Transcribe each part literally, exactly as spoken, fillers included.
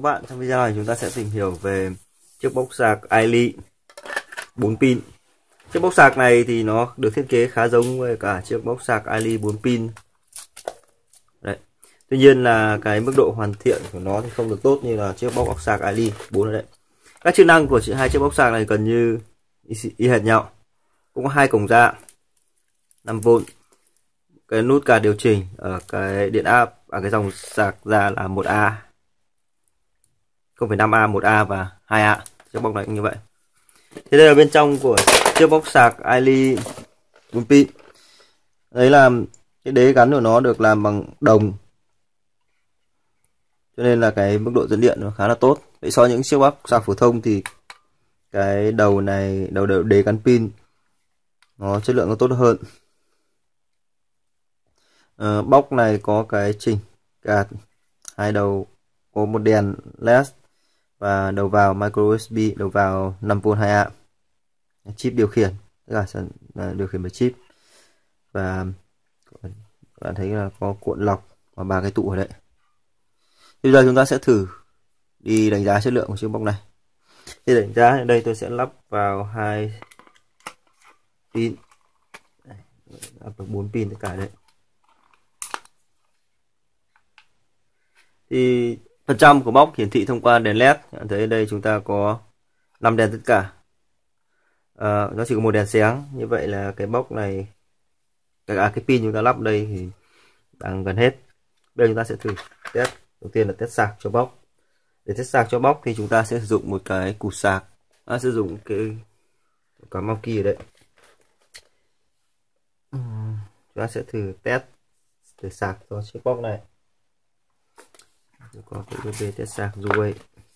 bạn, trong video này chúng ta sẽ tìm hiểu về chiếc bóc sạc iLi bốn pin. Chiếc bóc sạc này thì nó được thiết kế khá giống với cả chiếc bóc sạc iLi bốn pin. Đấy. Tuy nhiên là cái mức độ hoàn thiện của nó thì không được tốt như là chiếc bóc sạc iLi bốn đấy. Các chức năng của hai chiếc bóc sạc này gần như y hệt nhau. Cũng có hai cổng ra năm vôn. Cái nút card điều chỉnh ở cái điện áp ở cái dòng sạc ra là một A, không phẩy năm A, một A và hai A. Chiếc bóc này cũng như vậy. Thế đây là bên trong của chiếc bóc sạc iLi bốn pin. Đấy là cái đế gắn của nó được làm bằng đồng, cho nên là cái mức độ dẫn điện nó khá là tốt. Vậy so với những chiếc bóc sạc phổ thông thì cái đầu này, đầu đầu đế gắn pin nó chất lượng nó tốt hơn. À, bóc này có cái chỉnh card, hai đầu có một đèn led và đầu vào micro u ét bê, đầu vào năm vôn hai A, chip điều khiển, tất cả là điều khiển bởi chip. Và các bạn thấy là có cuộn lọc và ba cái tụ ở đây. Bây giờ chúng ta sẽ thử đi đánh giá chất lượng của chiếc bóc này. Để đánh giá ở đây tôi sẽ lắp vào hai pin, lắp được bốn pin tất cả đấy. Thì phần trăm của bóc hiển thị thông qua đèn led, bạn thấy ở đây chúng ta có năm đèn tất cả. À, nó chỉ có một đèn sáng, như vậy là cái bóc này, cả cái pin chúng ta lắp đây thì đang gần hết. Bây giờ chúng ta sẽ thử test. Đầu tiên là test sạc cho bóc. Để test sạc cho bóc thì chúng ta sẽ sử dụng một cái củ sạc, à, sử dụng cái cái mau kỳ ở đây. Chúng ta sẽ thử test thử sạc cho chiếc bóc này. Có cái u ét bê test sạc rồi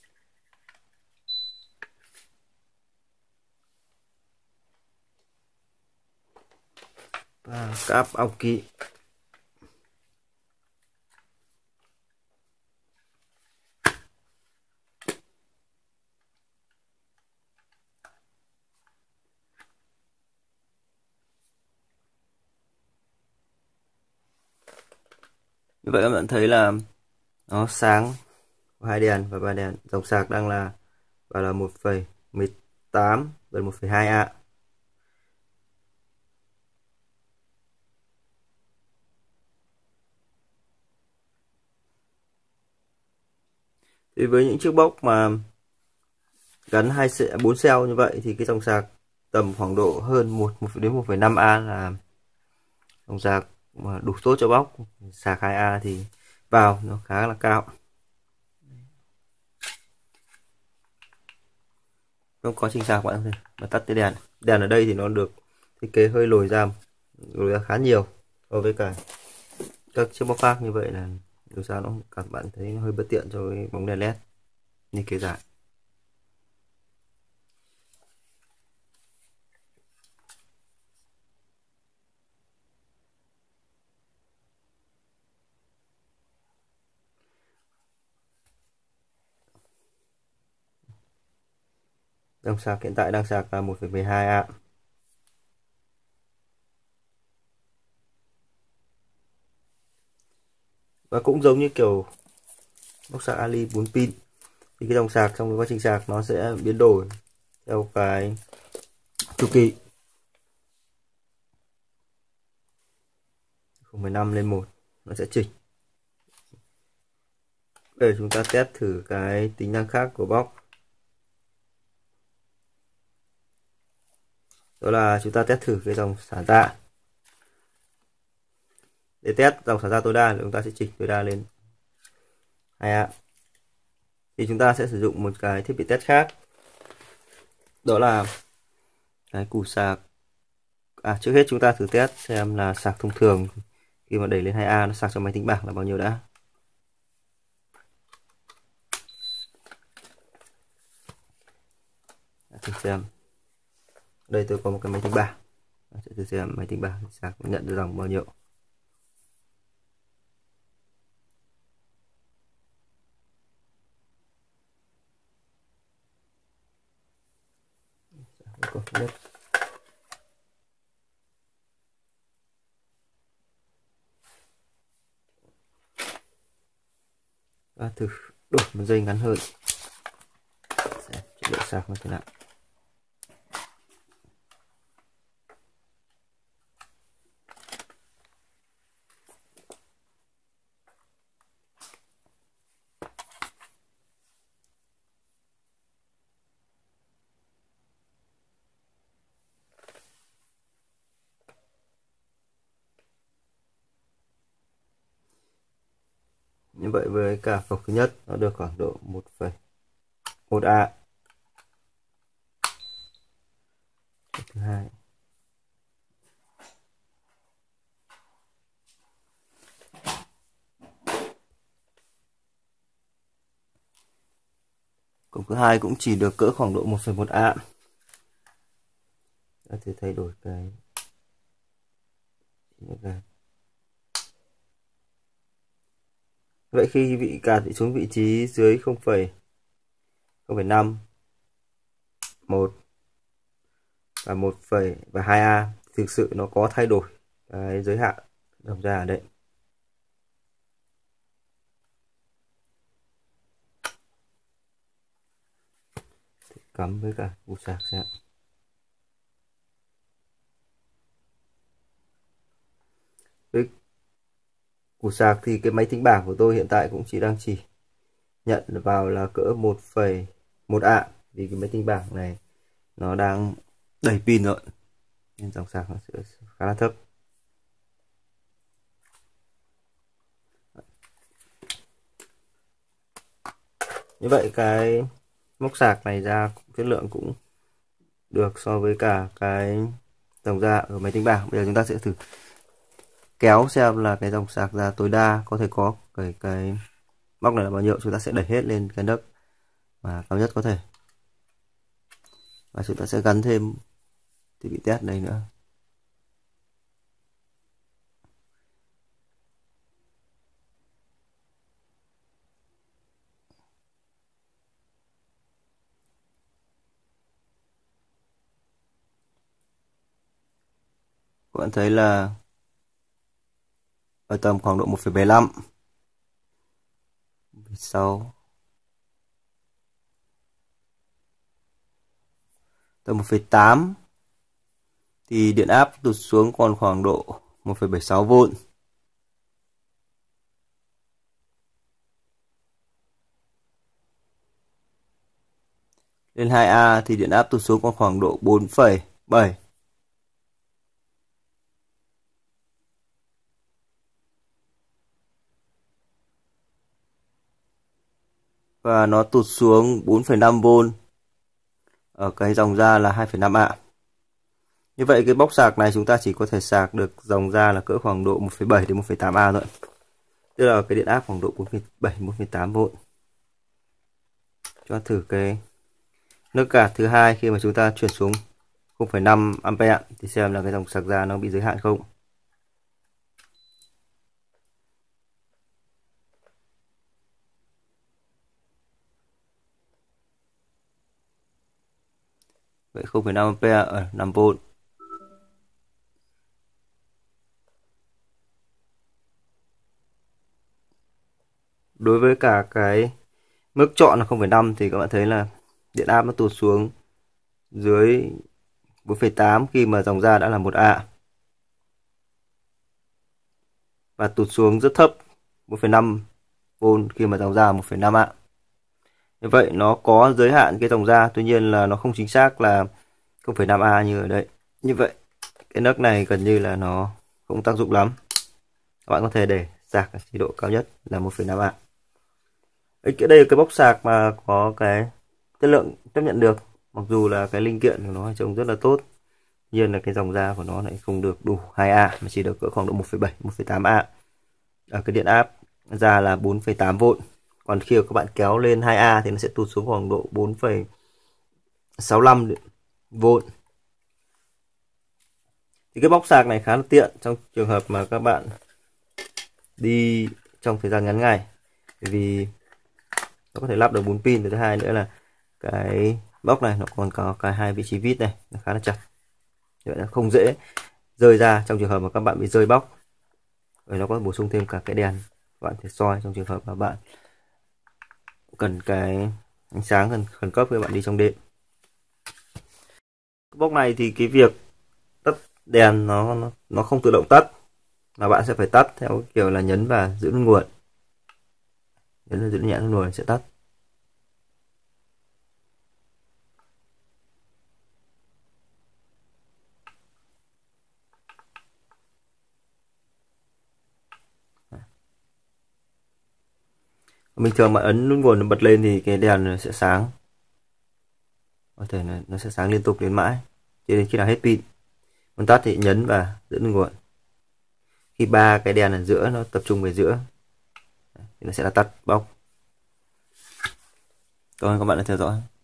và cáp ống kỳ. Như vậy các bạn thấy là nó sáng, hai đèn và ba đèn. Dòng sạc đang là và là một phẩy mười tám gần một phẩy hai A. Thì với những chiếc bóc mà gắn hai bốn cell như vậy thì cái dòng sạc tầm khoảng độ hơn một đến một phẩy năm A là dòng sạc mà đủ tốt cho bóc. Sạc hai A thì vào nó khá là cao. Không có trình sạc bạn ơi, mà tắt cái đèn. Đèn ở đây thì nó được thiết kế hơi lồi ra, lồi ra khá nhiều so với cả các chiếc bóc khác. Như vậy là dù sao nó các bạn thấy nó hơi bất tiện cho cái bóng đèn led như kế giải. Dòng sạc hiện tại đang sạc là một phẩy mười hai A. Và cũng giống như kiểu bóc sạc iLi bốn pin thì cái dòng sạc trong quá trình sạc nó sẽ biến đổi theo cái chu kỳ không phẩy năm lên một, nó sẽ chỉnh. Để chúng ta test thử cái tính năng khác của bóc. Đó là chúng ta test thử cái dòng xả ra. Để test dòng xả ra tối đa thì chúng ta sẽ chỉnh tối đa lên hai A. Thì chúng ta sẽ sử dụng một cái thiết bị test khác. Đó là cái củ sạc. À, trước hết chúng ta thử test xem là sạc thông thường khi mà đẩy lên hai A nó sạc cho máy tính bảng là bao nhiêu đã. Thử xem. Đây tôi có một cái máy tính bảng. Sẽ thử xem máy tính bảng sạc nhận được dòng bao nhiêu. À, thử đổi một dây ngắn hơn. Xem chất lượng sạc như thế nào. Như vậy với cả cọc thứ nhất nó được khoảng độ một phẩy một A. Cọc thứ hai cọc thứ hai cũng chỉ được cỡ khoảng độ một phẩy một A. Ta thử thay đổi cái vậy khi bị cạt bị xuống vị trí dưới không phẩy năm, một và một phẩy và hai A, thực sự nó có thay đổi cái giới hạn dòng ra ở đây. Cắm với cả củ sạc xem. Với củ sạc thì cái máy tính bảng của tôi hiện tại cũng chỉ đang chỉ nhận vào là cỡ một phẩy một A, vì cái máy tính bảng này nó đang đầy pin rồi nên dòng sạc nó sẽ khá là thấp. Như vậy cái móc sạc này ra chất lượng cũng được so với cả cái dòng ra ở máy tính bảng. Bây giờ chúng ta sẽ thử kéo xem là cái dòng sạc ra tối đa có thể có cái cái móc này là bao nhiêu. Chúng ta sẽ đẩy hết lên cái nấc mà cao nhất có thể, và chúng ta sẽ gắn thêm thiết bị test đây nữa. Các bạn thấy là ở tầm khoảng độ một phẩy bảy lăm, sáu, tầm một phẩy tám thì điện áp tụt xuống còn khoảng độ một phẩy bảy sáu vôn. Lên hai A thì điện áp tụt xuống còn khoảng độ bốn phẩy bảy. Và nó tụt xuống bốn phẩy năm vôn ở cái dòng ra là hai phẩy năm A. Như vậy cái bóc sạc này chúng ta chỉ có thể sạc được dòng ra là cỡ khoảng độ một phẩy bảy đến một phẩy tám A thôi. Tức là cái điện áp khoảng độ bốn phẩy bảy đến bốn phẩy tám vôn. Cho thử cái nước cạt thứ hai khi mà chúng ta chuyển xuống không phẩy năm ampere thì xem là cái dòng sạc ra nó bị giới hạn không. Vậy không phẩy năm ampere ở năm vôn. Đối với cả cái mức chọn là không phẩy năm thì các bạn thấy là điện áp nó tụt xuống dưới bốn phẩy tám khi mà dòng ra đã là một A. Và tụt xuống rất thấp một phẩy năm vôn khi mà dòng ra một phẩy năm A. Như vậy nó có giới hạn cái dòng ra, tuy nhiên là nó không chính xác là không phẩy năm A như ở đây. Như vậy cái nấc này gần như là nó không tác dụng lắm. Các bạn có thể để sạc ở chế độ cao nhất là một phẩy năm A. Cái đây là cái bóc sạc mà có cái chất lượng chấp nhận được, mặc dù là cái linh kiện của nó trông rất là tốt, nhưng là cái dòng ra của nó lại không được đủ hai A mà chỉ được cỡ khoảng độ một phẩy bảy, một phẩy tám A. Ở cái điện áp ra là bốn phẩy tám vôn. Còn khi các bạn kéo lên hai A thì nó sẽ tụt xuống khoảng độ bốn phẩy sáu lăm vôn. Thì cái bóc sạc này khá là tiện trong trường hợp mà các bạn đi trong thời gian ngắn ngày, vì nó có thể lắp được bốn pin. Thứ hai nữa là cái bóc này nó còn có cả hai vị trí vít này, nó khá là chặt, vậy là không dễ rơi ra trong trường hợp mà các bạn bị rơi bóc. Rồi nó có bổ sung thêm cả cái đèn các bạn thể soi trong trường hợp mà bạn cần cái ánh sáng khẩn, khẩn cấp khi bạn đi trong đêm. Box này thì cái việc tắt đèn nó nó, nó không tự động tắt, mà bạn sẽ phải tắt theo kiểu là nhấn và giữ nút nguồn, nhấn và giữ nhẹ nút nguồn sẽ tắt. Bình thường bạn ấn nút nguồn nó bật lên thì cái đèn nó sẽ sáng, có thể là nó sẽ sáng liên tục đến mãi cho đến khi nào hết pin. Muốn tắt thì nhấn và giữ nút nguồn. Khi ba cái đèn ở giữa nó tập trung về giữa thì nó sẽ là tắt box. Cảm ơn các bạn đã theo dõi.